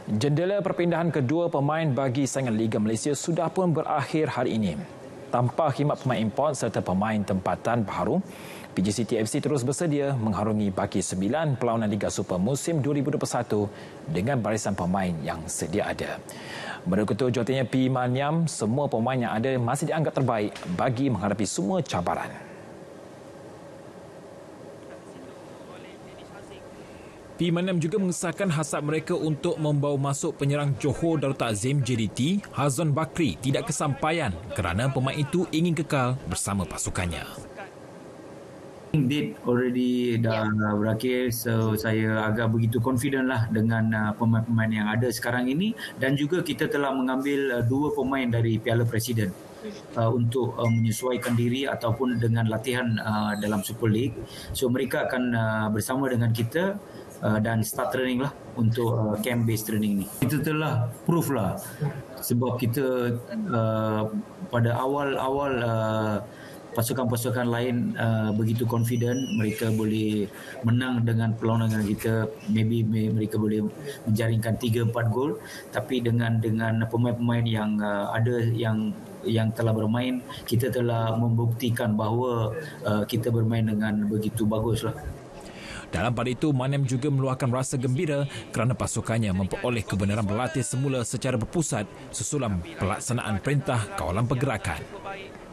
Jendela perpindahan kedua pemain bagi saingan Liga Malaysia sudah pun berakhir hari ini. Tanpa khidmat pemain import serta pemain tempatan baharu, PJCT FC terus bersedia mengharungi baki 9 perlawanan Liga Super musim 2021 dengan barisan pemain yang sedia ada. Menurut Ketua Jurulatihnya P. Maniam, semua pemain yang ada masih dianggap terbaik bagi menghadapi semua cabaran. P. Maniam juga mengesahkan hasrat mereka untuk membawa masuk penyerang Johor Darul Takzim JDT, Hazwan Bakri tidak kesampaian kerana pemain itu ingin kekal bersama pasukannya. Date already dah berakhir, so saya agak begitu confident lah dengan pemain-pemain yang ada sekarang ini, dan juga kita telah mengambil 2 pemain dari Piala Presiden untuk menyesuaikan diri ataupun dengan latihan dalam Super League. So mereka akan bersama dengan kita dan start training lah untuk camp based training ni. Kita telah proof lah sebab kita pada awal-awal pasukan-pasukan lain begitu confident mereka boleh menang dengan perlawanan kita, maybe mereka boleh menjaringkan 3-4 gol, tapi dengan pemain-pemain yang ada yang telah bermain, kita telah membuktikan bahawa kita bermain dengan begitu baguslah. Dalam pada itu, Maniam juga meluahkan rasa gembira kerana pasukannya memperoleh kebenaran berlatih semula secara berpusat susulan pelaksanaan perintah kawalan pergerakan.